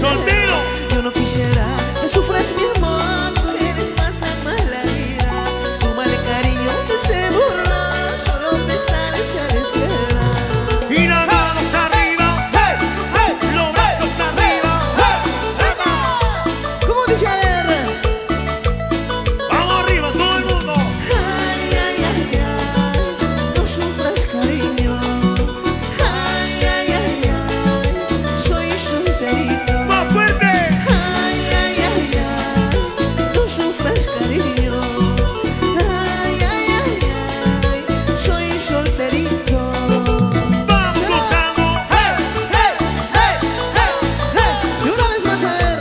soltero. Yo no quisiera que sufras mi amor, porque eres más la vida. Tu mal cariño te se burla, solo te sales a la esquina. Y las manos arriba, hey, hey, los brazos arriba, hey, hey. ¿Cómo dice? A ver. Vamos arriba, todo el mundo. Ay, ay, ay, ay, no sufras cariño. Ay, ay, ay, ay, soy solterito. Más fuerte. Ay, ay, ay, ay, no sufras cariño. Ay, ay, ay, ay, soy solterito. Vamos gozando, hey, hey, hey, hey, hey. Y una vez más, a ver.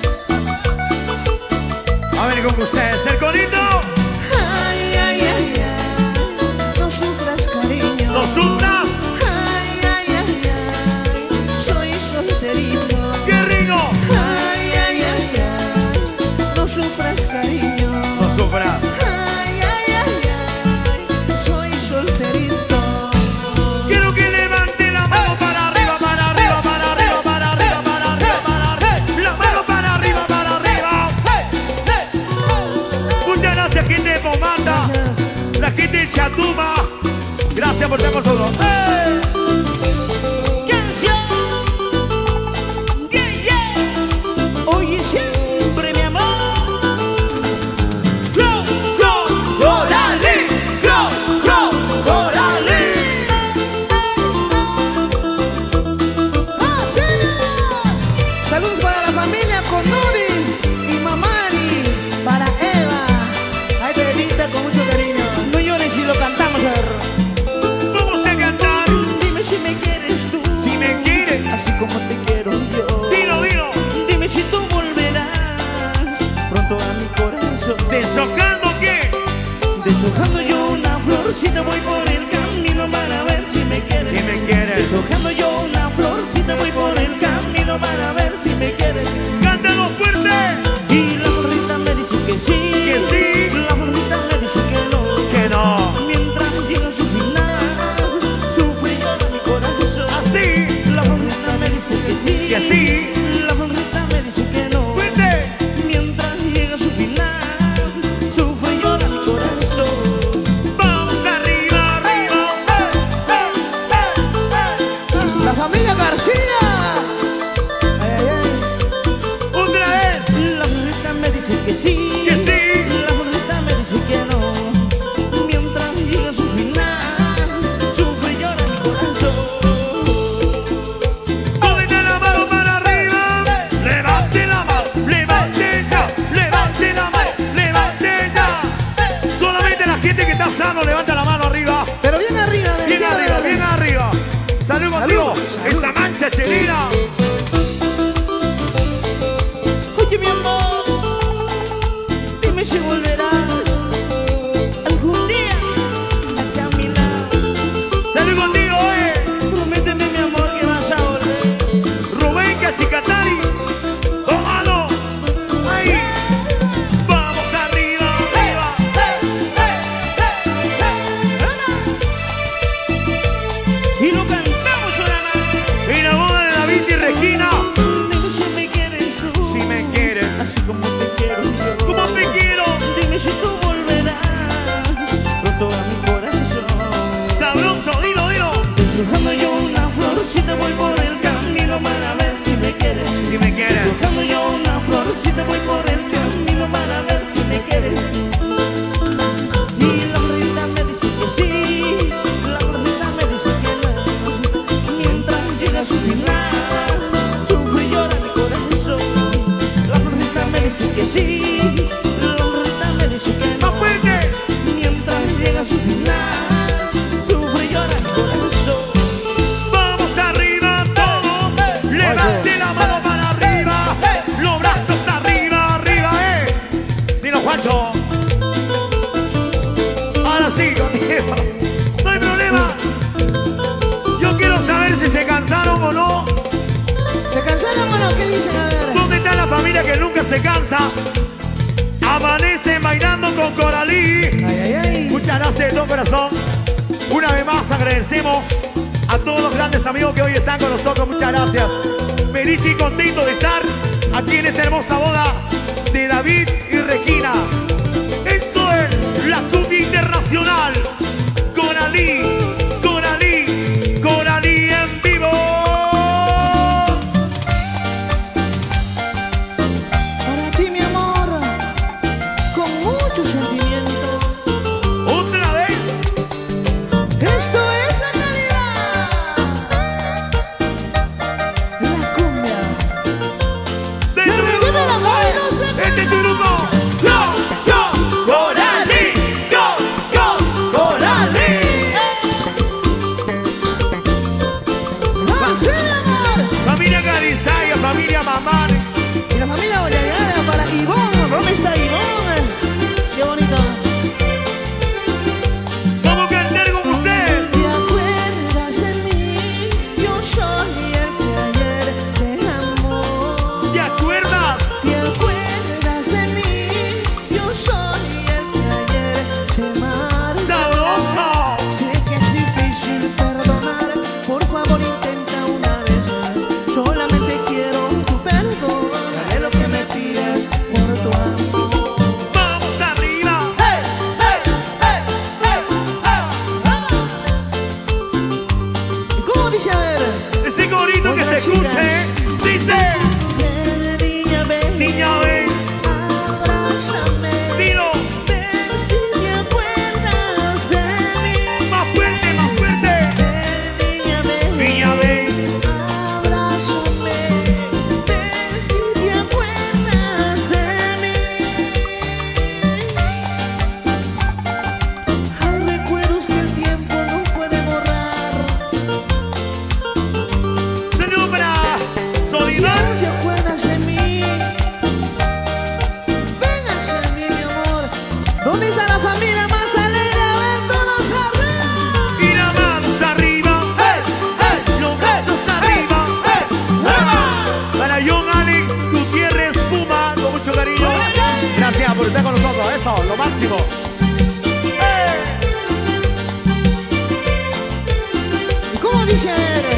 A ver con ustedes, el conito. Ay, ay, ay, ay, no sufras cariño. Los Zunda. Ay, ay, ay, ay, soy solterito. ¡Qué rico! Ay, ay, ay, ay, no sufras cariño. No sufra. Ay, ay, ay, ay, soy solterito. Quiero que levante la mano para arriba, para arriba, para arriba, para arriba, para arriba, para arriba. La mano para arriba, para arriba. Muchas gracias, gente de Pomanda. La gente de Chatuma. Gracias por estar con nosotros. ¡Hey! Canción. Yeah, yeah. Oye, siempre mi amor. ¡Go, go, Coralí! ¡Go, go, Coralí! Saludos para la familia con Nuri y Mamari, para Eva. Ay, bebita, con mucho cariño. No llores si lo cantamos, a ver. Vamos a cantar. Dime si me quieres tú, Si me quieres, así como te quiero yo. dilo, dilo. Dime si tú volverás pronto a mi corazón. ¿Deshojando qué? Deshojando yo una flor, si te voy por el camino para ver si me quieres. Si me quieres. Deshojando yo una flor, si te voy por el camino para ver si me quieres. ¡Cántalo fuerte! Y la florita me dice que sí, Que sí. la florita me dice que no. Que no. Mientras llega su final, sufre y llora mi corazón. Así. La florita me dice que sí, Que sí. la florita me dice que no. ¡Fuerte! Mientras llega su final, sufre y llora mi corazón. Vamos arriba, arriba. ¡Hey, hey, hey, hey! La familia García. Ay, ay, ay. ¡Otra vez! La florita me dice que sí, Que sí. la florita me dice que no. Mientras llega su final, sufre y llora mi corazón. ¡Levante la mano para arriba! ¡Levante la mano! ¡Levante ya! ¡Levante la mano! ¡Levante ya! Solamente la gente que está sano levanta la mano arriba. Pero bien arriba, de Bien izquierda, arriba, bien arriba. Salud contigo. Esa mancha chelina. Oye, mi amor, dime si volverás algún día aquí a mi lado. Salud contigo, Prométeme, mi amor, que vas a volver. Rubén Cachicatari. ¡Tómalo! ¡Ahí! ¡Vamos arriba, arriba! Y lo cantamos una más. Y la boda de David y Regina. Dime si me quieres tú, Si me quieres, así como te quiero yo. como te quiero. Dime si tú volverás pronto a mi corazón. Sabroso, dilo, dilo. Deshojando yo una flor, si te voy por el camino para ver si me quieres. Si me quieres. Deshojando yo una flor, si te voy por el camino para ver si me quieres. Y la florita me dice que sí, la florita me dice que no. Mientras llega su final, sufre y llora mi corazón. La florita me dice que sí, la florita me dice que no. ¡Más fuerte! Mientras llega su final, sufre y llora mi corazón. Vamos arriba todos. Levante la mano para arriba. Los brazos arriba, arriba, Dilo, Juancho. Ahora sí, contigo. No hay problema. Yo quiero saber si se cansaron o no. ¿Se cansaron o no? ¿Qué dicen? A ver. ¿Dónde está la familia que nunca se cansa? Amanece bailando con Coralí. Ay, ay, ay. Muchas gracias de todo corazón. Una vez más agradecemos a todos los grandes amigos que hoy están con nosotros. Muchas gracias. Feliz y contento de estar aquí en esta hermosa boda de David y Regina. Esto es la cumbia internacional. Coralí, Coralí, Coralí en vivo. Para ti, mi amor, con mucho sentimiento. Otra vez. Esto es la calidad. La cumbia. De ¡Que revive nuevo. la mano! Este es tu grupo. Yo, Coralí, Coralí. ¡Así, amor! Familia Garizaya, familia Mamán. Y la familia Boyagara para Ivonne. ¿Dónde está Ivonne? ¡Qué bonito! Vamos a cantar con ustedes. ¿Te acuerdas de mí? Yo soy el que ayer te amó. ¿Te acuerdas? ¿Te acuerdas de mí? Yo soy el que ayer se marchó. Sabroso. Sé que es difícil perdonar, por favor intenta una vez más. Solamente quiero tu perdón, haré lo que me pidas por tu amor. Vamos arriba. ¡Hey, hey, hey, hey, hey! ¿Y cómo dice a ver? Ese corito que se escuche. Dice, Ven, niña, ven, niña, ven. abrázame. Dilo. Ven si te acuerdas de mí. Más fuerte, más fuerte. Ven, niña, ven. Niña, ven. Abrázame, ven si te acuerdas de mí. Hay recuerdos que el tiempo no puede borrar. Saludos para Si Soledad. no te acuerdas de mí, ven hacia mí, mi amor. ¿Dónde está la familia más alegre? A ver, todos arriba. Y las manos arriba. ¡Hey, hey, Los brazos arriba. Para John Alex Gutiérrez Puma, con mucho cariño. Gracias por estar con nosotros. Eso, lo máximo. ¿Y cómo dice?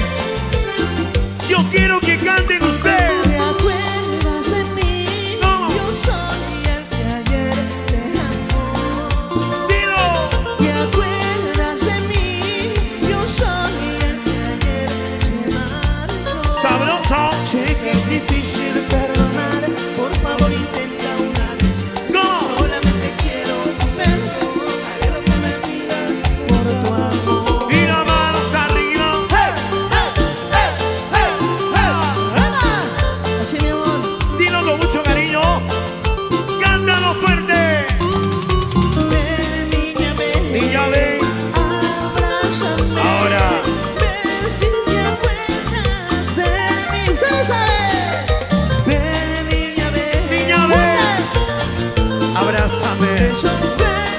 Yo quiero que canten ustedes. ¿Te acuerdas de mí? ¿Cómo? Yo soy el que ayer te amó. Dilo. ¿Te acuerdas de mí? Yo soy el que ayer se marchó. Sabroso. Sé que es difícil perdonar, por favor intenta una vez. ¿Cómo? Solamente quiero tu perdón, haré lo que me pidas por tu amor. Y las manos arriba. ¡Hey, hey, hey, hey, hey! Así, mi amor. Dilo con mucho cariño. Cántalo fuerte. Ven, niña, ven. Niña, ven. Abrázame. Ahora. Ven si te acuerdas de mí. Ustedes saben. Ven, niña, ven. Niña, ven. Abrázame. Eso, ven.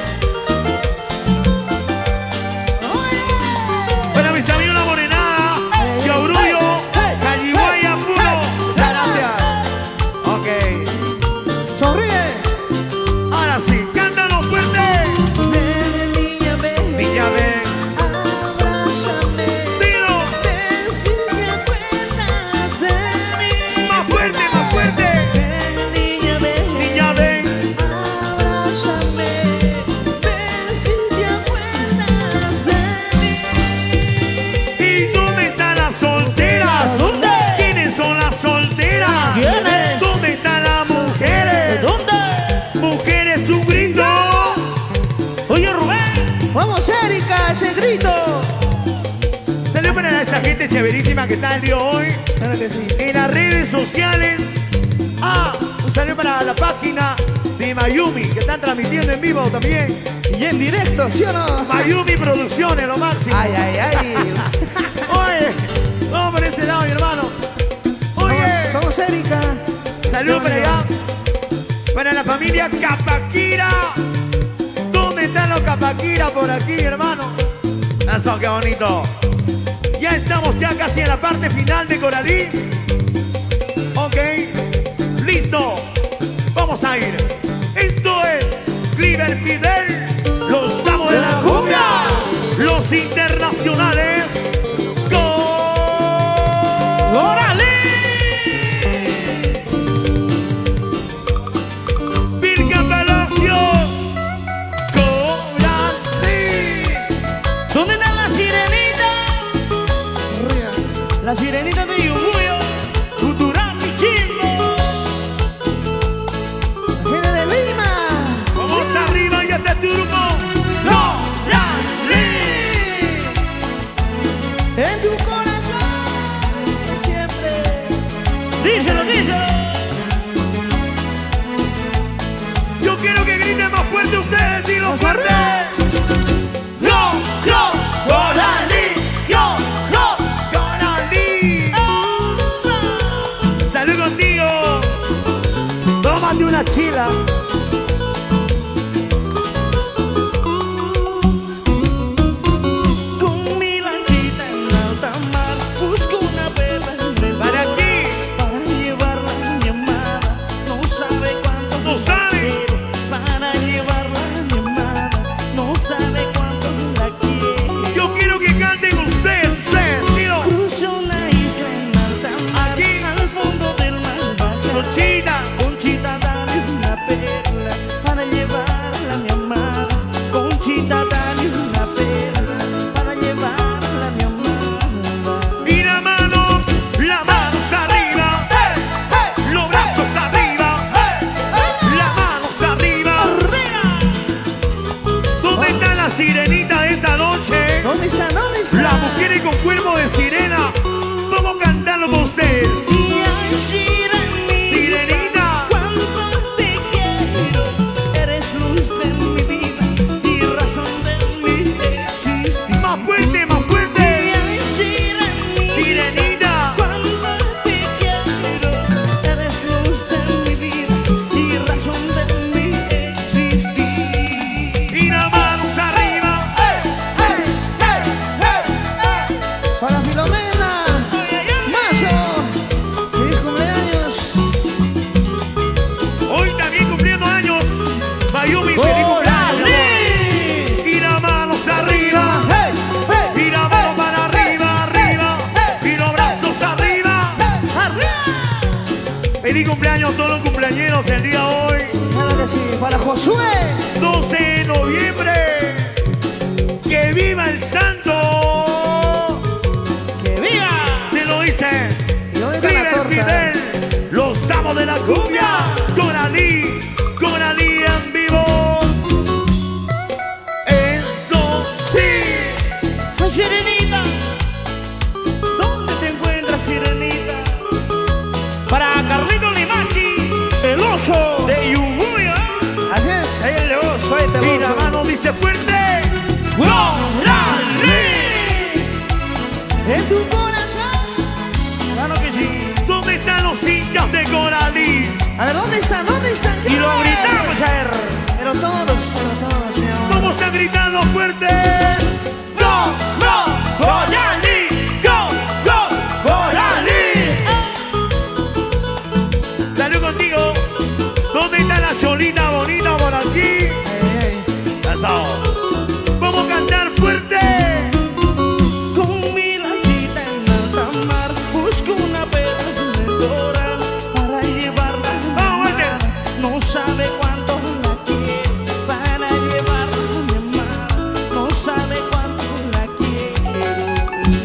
Oye. Para mis amigos La Morenada, Yaurullo, Calihuaya, Puno. Gracias. Ok. Sonríe. Ahora sí, cántalo fuerte. Ven, niña, ven. Niña, ven. Abrázame. Dilo. Ven si te acuerdas de mí. Más fuerte, más fuerte. Ven, niña, ven. Niña, ven. Abrázame, ven si te acuerdas de mí. ¿Y dónde están las solteras? ¿Dónde? ¿Quiénes son las solteras? ¿Quiénes? ¿Dónde están las mujeres? ¿Dónde? Mujeres, un grito. Oye, Rubén. Vamos, Erika, ese grito. Saludos para esa gente chéverísima que está el día de hoy Claro que sí. en las redes sociales. Un saludo para la página de Mayumi, que están transmitiendo en vivo también. Y en directo, ¿sí o no? Mayumi Producciones, lo máximo. Ay, ay, ay. Oye, vamos por ese lado, mi hermano. Oye, Vamos, Erika. saludos para allá. Para la familia Capaquira. ¿Dónde están los Capaquira por aquí, hermano? Eso, qué bonito. Ya estamos ya casi en la parte final de Coralí. Ok, listo. Vamos a ir. Esto es Cliver Fidel, los amos de la cumbia, los internacionales. ¡Coralí! tómate una chila. Con mi lanchita en alta mar busco una perla en el Para mar, aquí. para llevarla a mi amada. No sabe cuánto No la sabe. quiero, para llevarla a mi amada. No sabe cuánto la quiero. Yo quiero que canten ustedes, tío. Cruzo una isla en alta mar, Aquí. al fondo del mar baja. Conchita. Conchita, dame una perla para llevarla a mi amada. Conchita, dame una perla para llevarla a mi amada. Y las manos arriba. Los brazos arriba. Las manos arriba. ¿Dónde está la sirenita de esta noche? ¿Dónde está? ¿Dónde está? Las mujeres con cuerpo de sirena. Vamos a cantarlo con ustedes. Y ay, Sirenita. cuánto te quiero. Eres luz de mi vida y razón de mi existir. Más fuerte, más fuerte. Y ay, Sirenita. cuánto te quiero. Eres luz de mi vida y razón de mi existir. Y las manos arriba. Para Filomena, Mazo, feliz cumpleaños. Hoy también cumpliendo años. Mayumi, feliz cumpleaños. Y las manos arriba. Y las manos para arriba, arriba. Y los brazos arriba. Feliz cumpleaños a todos los cumpleañeros el día de hoy. Claro que sí, para Josué. 12 de noviembre. ¡Que viva el santo! ¡Que viva! Te lo dice. ¿Y dónde está Viva la el torta? Fidel, los amos de la cumbia. Con Ali en vivo. Eso sí. ¡Ay, Sirenita! ¿Dónde te encuentras, Sirenita? Para Carlito Limachi, el oso de Yubuya. Así es, ahí el oso, ahí te Y la mano dice fuerte. ¡Gorali! en tu corazón. Claro que sí. ¿Dónde están los hinchas de Coralí? A ver, ¿dónde están? ¿Dónde están? Y lo gritamos a ver. Pero todos, mi amor. Vamos a gritarlo fuerte. ¡Go, go, Coralí! ¡Go, go, Coralí! Salud contigo. ¿Dónde está la cholita bonita por aquí? Eso. Vamos a cantar fuerte. Con mi lanchita en alta mar busco una perla en el doral para llevarla a mi Vamos, amada. No sabe cuánto la quiero para llevarla a mi amada. No sabe cuánto la quiero.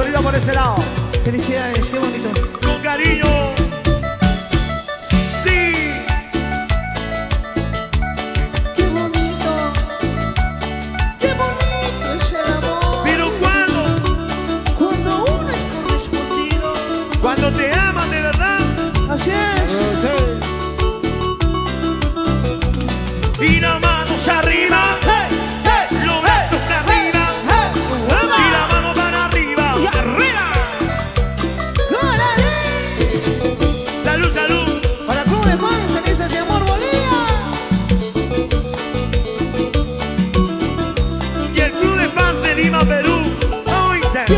saludito por ese lado. Felicidades, qué bonito.